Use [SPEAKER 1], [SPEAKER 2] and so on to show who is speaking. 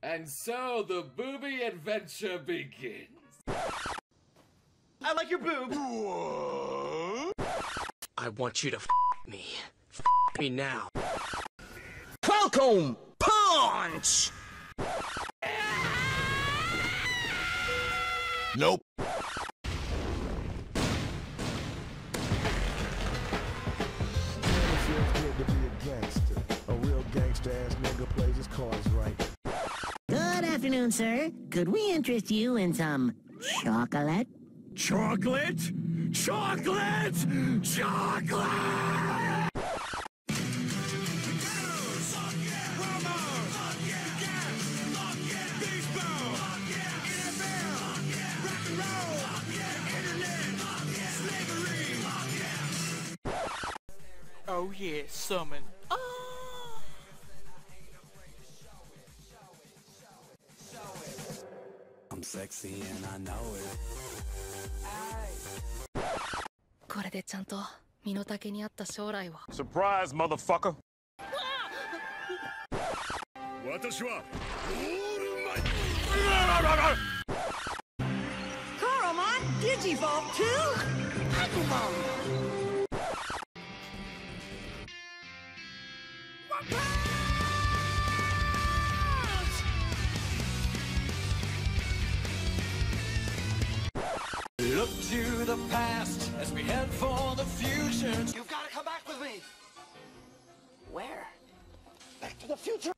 [SPEAKER 1] And so the booby adventure begins.
[SPEAKER 2] I like your boob.
[SPEAKER 3] I want you to me. Me now.
[SPEAKER 2] Falcon punch.
[SPEAKER 4] Nope. A real gangster-ass nigga plays his cards right.
[SPEAKER 5] Good afternoon, sir. Could we interest you in some chocolate?
[SPEAKER 2] Chocolate? Chocolate! Chocolate!
[SPEAKER 6] Oh yeah, summon.
[SPEAKER 7] I'm sexy and I know it.
[SPEAKER 8] これでちゃんと身の丈に合った将来を。
[SPEAKER 4] Surprise, motherfucker!
[SPEAKER 2] 私は
[SPEAKER 5] Coromon Digivolve to Agumon!
[SPEAKER 7] Look to the past as we head for the future. You've got to come back with me.
[SPEAKER 5] Where?
[SPEAKER 7] Back to the future.